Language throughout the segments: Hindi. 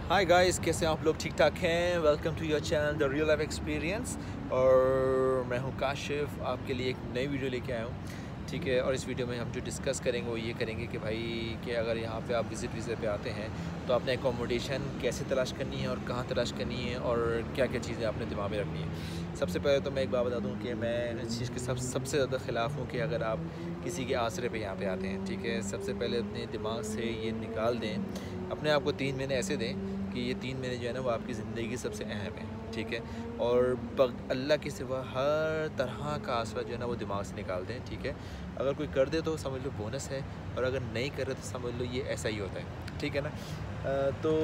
हाय गाइस, कैसे हैं आप लोग? ठीक ठाक हैं? Welcome to your channel the real life experience. और मैं हूं काशिफ, आपके लिए एक नई वीडियो लेके आया हूं। ठीक है, और इस वीडियो में हम जो डिस्कस करेंगे वो ये करेंगे कि भाई कि अगर यहाँ पे आप विज़िट वीज़े पे आते हैं तो आपने एकोमोडेशन कैसे तलाश करनी है और कहाँ तलाश करनी है और क्या क्या चीज़ें आपने दिमाग में रखनी है। सबसे पहले तो मैं एक बात बता दूँ कि मैं इस चीज़ के सबसे ज़्यादा ख़िलाफ़ हूँ कि अगर आप किसी के आसरे पे यहाँ पे आते हैं, ठीक है, सबसे पहले अपने दिमाग से ये निकाल दें, अपने आप को 3 महीने ऐसे दें कि ये 3 महीने जो है ना वो आपकी ज़िंदगी की सबसे अहम है। ठीक है, और अल्लाह के सिवा हर तरह का आसरा जो है ना वो दिमाग से निकाल दें। ठीक है, अगर कोई कर दे तो समझ लो बोनस है, और अगर नहीं करे तो समझ लो ये ऐसा ही होता है। ठीक है ना। तो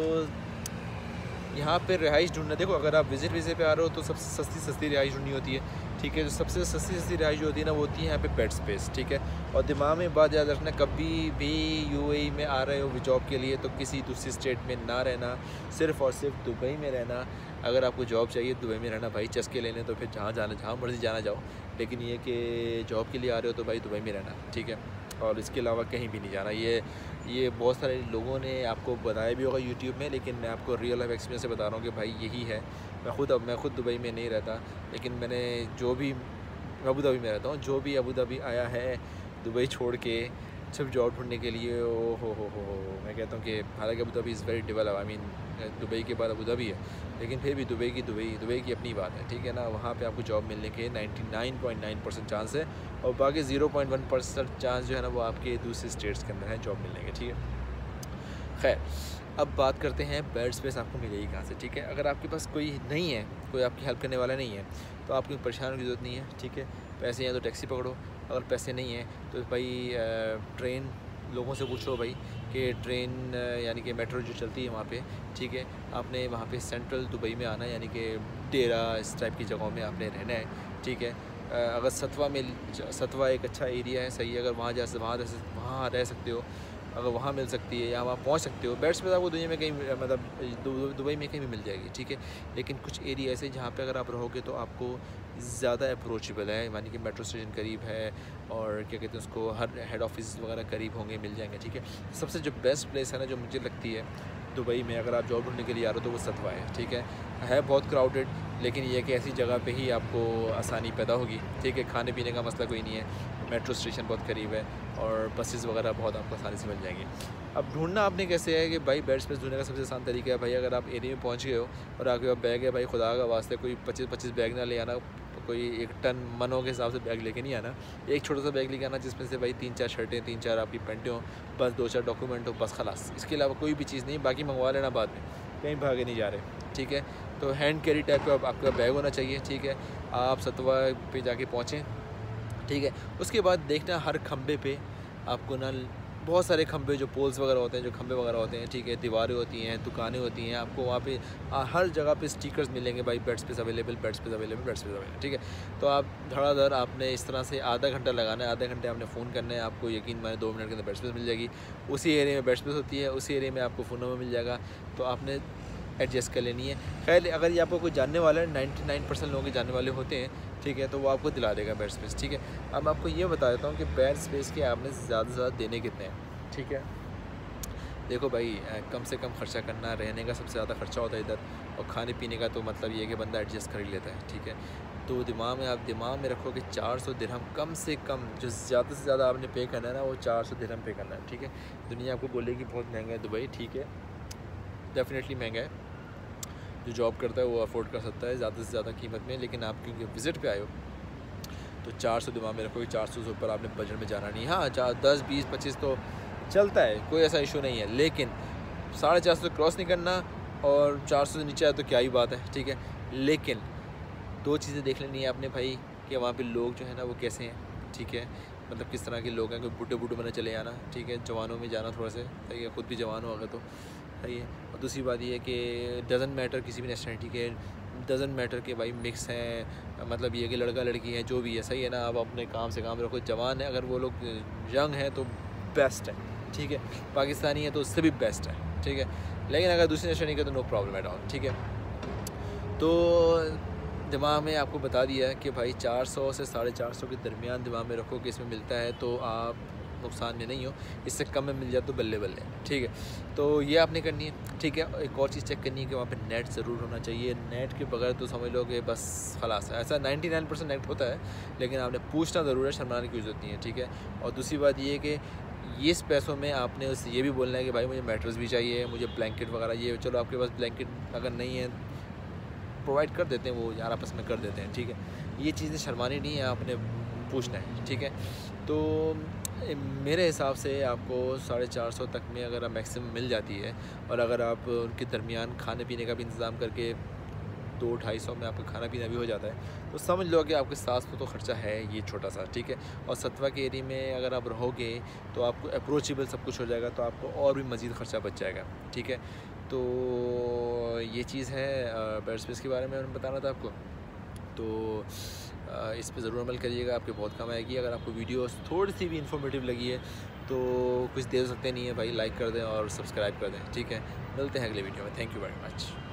यहाँ पे रिहाइश ढूंढना, देखो अगर आप विज़िट वीज़े पे आ रहे हो तो सबसे सस्ती रिहाइश ढूंढनी होती है। ठीक है, जो सबसे सस्ती रिहाइश जो होती है ना वो होती है यहाँ पे बेड स्पेस। ठीक है, और दिमाग में बात याद रखना, कभी भी यूएई में आ रहे हो जॉब के लिए तो किसी दूसरी स्टेट में ना रहना, सिर्फ़ और सिर्फ दुबई में रहना। अगर आपको जॉब चाहिए दुबई में रहना भाई, चस्के लेने तो फिर जहाँ मर्ज़ी जाना जाओ, लेकिन ये कि जॉब के लिए आ रहे हो तो भाई दुबई में रहना। ठीक है, और इसके अलावा कहीं भी नहीं जाना। ये बहुत सारे लोगों ने आपको बताया भी होगा यूट्यूब में, लेकिन मैं आपको रियल लाइफ एक्सपीरियंस से बता रहा हूँ कि भाई यही है। मैं खुद दुबई में नहीं रहता, लेकिन मैंने जो भी अबू धाबी में रहता हूँ, जो भी अबू धाबी आया है दुबई छोड़ के सिर्फ जॉब ढूंढने के लिए, ओ हो, मैं कहता हूँ कि हालांकि Abu Dhabi is very develop, I mean Dubai के बाद अबू धाबी है, लेकिन फिर भी दुबई की अपनी बात है। ठीक है ना, वहाँ पे आपको जॉब मिलने के 99.9% चांस है, और बाकी 0.1% चांस जो है ना वो आपके दूसरे स्टेट्स के अंदर है जॉब मिलने के। ठीक है, खैर अब बात करते हैं बेड स्पेस आपको मिलेगी कहाँ से। ठीक है, अगर आपके पास कोई नहीं है, कोई आपकी हेल्प करने वाला नहीं है, तो आपको परेशान होने की ज़रूरत नहीं है। ठीक है, पैसे हैं तो टैक्सी पकड़ो, अगर पैसे नहीं हैं तो भाई ट्रेन, लोगों से पूछो भाई कि ट्रेन यानी कि मेट्रो जो चलती है वहाँ पे। ठीक है, आपने वहाँ पे सेंट्रल दुबई में आना है, यानी कि डेरा इस टाइप की जगहों में आपने रहना है। ठीक है, अगर सतवा एक अच्छा एरिया है, सही है, अगर वहाँ रह सकते हो, अगर वहाँ मिल सकती है या वहाँ पहुँच सकते हो। बेड्स पे आपको दुनिया में कहीं मतलब दुबई में कहीं भी मिल जाएगी। ठीक है, लेकिन कुछ एरिया ऐसे जहाँ पे अगर आप रहोगे तो आपको ज़्यादा अप्रोचेबल है, यानी कि मेट्रो स्टेशन करीब है, और क्या कहते हैं उसको, हर हेड ऑफिस वगैरह करीब होंगे, मिल जाएंगे। ठीक है, सबसे जो बेस्ट प्लेस है ना जो मुझे लगती है दुबई में अगर आप जॉब ढूंढने के लिए आ रहे हो तो वो सतवा है। ठीक है बहुत क्राउडेड, लेकिन ये कि ऐसी जगह पे ही आपको आसानी पैदा होगी। ठीक है, खाने पीने का मसला कोई नहीं है, मेट्रो स्टेशन बहुत करीब है, और बसेस वगैरह बहुत आपको आसानी से मिल जाएंगी। अब ढूंढना आपने कैसे है कि भाई बेड स्पेस ढूंढने का सबसे आसान तरीका है भाई, अगर आप एरिया में पहुंच गए हो और आपके पास बैग है, भाई खुदा का वास्ते कोई 25 बैग ना ले आना, कोई 1 टन मनों के हिसाब से बैग लेके नहीं आना। एक छोटा सा बैग लेके आना जिसमें से भाई 3-4 शर्टें, 3-4 आपकी पैंटें हों, बस 2-4 डॉक्यूमेंट हो, बस खलास, इसके अलावा कोई भी चीज़ नहीं, बाकी मंगवा लेना बाद में, कहीं भागे नहीं जा रहे। ठीक है, तो हैंड कैरी टाइप का आपका बैग होना चाहिए। ठीक है, आप सतवा पे जाके पहुँचें। ठीक है, उसके बाद देखना हर खंबे पे आपको ना बहुत सारे खंबे, जो पोल्स वगैरह होते हैं, जो खंबे वगैरह होते हैं, ठीक है, दीवारें होती हैं, दुकानें होती हैं, आपको वहाँ पे हर जगह पे स्टिकर्स मिलेंगे भाई, bed space available, bed space available, bed space available. ठीक है, तो आप धड़ाधड़ आपने इस तरह से आधा घंटा लगाना है, आधे घंटे आपने फ़ोन करना है, आपको यकीन माने 2 मिनट के अंदर बेड स्पेस मिल जाएगी। उसी एरिया में बेड स्पेस होती है, उसी एरिया में आपको फ़ोनों में मिल जाएगा, तो आपने एडजस्ट कर लेनी है। खैर अगर ये आपको कोई जानने वाला है, 99% लोगों के जानने वाले होते हैं, ठीक है, तो वो आपको दिला देगा बेड स्पेस। ठीक है, अब आपको ये बता देता हूँ कि बेड स्पेस के आपने ज़्यादा से ज़्यादा देने कितने हैं। ठीक है, देखो भाई कम से कम खर्चा करना, रहने का सबसे ज़्यादा खर्चा होता है इधर, और खाने पीने का तो मतलब ये है कि बंदा एडजस्ट कर ही लेता है। ठीक है, तो आप दिमाग में रखो कि 400 दिरहम कम से कम, जो ज़्यादा से ज़्यादा आपने पे करना है ना वो 400 दिरहम पे करना है। ठीक है, दुनिया आपको बोलेगी बहुत महंगा है दुबई, ठीक है, डेफिनेटली महंगा है, जो जॉब करता है वो अफोर्ड कर सकता है ज़्यादा से ज़्यादा कीमत में, लेकिन आप क्योंकि विज़िट पे आए हो तो 400 दिमाग में रखो कि 400 से ऊपर आपने बजट में जाना नहीं। हाँ, 10, 20, 25 तो चलता है, कोई ऐसा इशू नहीं है, लेकिन 450 क्रॉस नहीं करना, और 400 से नीचे आए तो क्या ही बात है। ठीक है, लेकिन 2 चीज़ें देख लेनी है आपने भाई, कि वहाँ पे लोग जो है ना वो कैसे हैं। ठीक है, मतलब किस तरह के लोग हैं, कोई बूढ़े बने चले आना। ठीक है, जवानों में जाना थोड़ा सा, सही है, खुद भी जवान हो अगर तो सही है। और दूसरी बात ये है कि डज़न मैटर किसी भी नेशनलिटी के, डज़न मैटर के भाई मिक्स हैं, मतलब ये कि लड़का लड़की है जो भी है, सही है ना, आप अपने काम से काम रखो। जवान है अगर वो लोग यंग हैं तो बेस्ट है। ठीक है, पाकिस्तानी है तो उससे भी बेस्ट है। ठीक है, लेकिन अगर दूसरी नेशनलिटी का तो नो प्रॉब्लम एट ऑल। ठीक है, तो दिमाग में आपको बता दिया है कि भाई 400 से 450 के दरमियान दिमाग में रखो कि इसमें मिलता है, तो आप नुकसान में नहीं हो, इससे कम में मिल जाए तो बल्ले बल्ले, ठीक है। तो ये आपने करनी है, ठीक है। एक और चीज़ चेक करनी है कि वहाँ पे नेट ज़रूर होना चाहिए। नेट के बगैर तो समझ लो कि बस खलास है। ऐसा 99% नेट होता है, लेकिन आपने पूछना ज़रूर है, शर्माने की जरूरत नहीं है, ठीक है। और दूसरी बात ये कि इस पैसों में आपने उससे ये भी बोलना है कि भाई मुझे मैट्रेस भी चाहिए, मुझे ब्लैंकेट वगैरह, ये चलो आपके पास ब्लैंकेट अगर नहीं है प्रोवाइड कर देते हैं, वो यार आपस में कर देते हैं, ठीक है। ये चीज़ें शर्मानी नहीं है, आपने पूछना है, ठीक है। तो मेरे हिसाब से आपको 450 तक में अगर आप मैक्सिमम मिल जाती है, और अगर आप उनके दरमियान खाने पीने का भी इंतज़ाम करके 200-250 में आपका खाना पीना भी हो जाता है, तो समझ लो कि आपके 700 तो ख़र्चा है ये छोटा सा, ठीक है। और सतवा के एरिया में अगर आप रहोगे तो आपको अप्रोचेबल सब कुछ हो जाएगा, तो आपको और भी मज़ीद ख़र्चा बच जाएगा, ठीक है। तो ये चीज़ है बेड स्पेस के बारे में मैंने बताना था आपको। तो इस पे ज़रूर अमल करिएगा, आपके बहुत काम आएगी। अगर आपको वीडियो थोड़ी सी भी इंफॉर्मेटिव लगी है तो कुछ देर सकते नहीं है भाई, लाइक कर दें और सब्सक्राइब कर दें, ठीक है। मिलते हैं अगले वीडियो में। Thank you very much.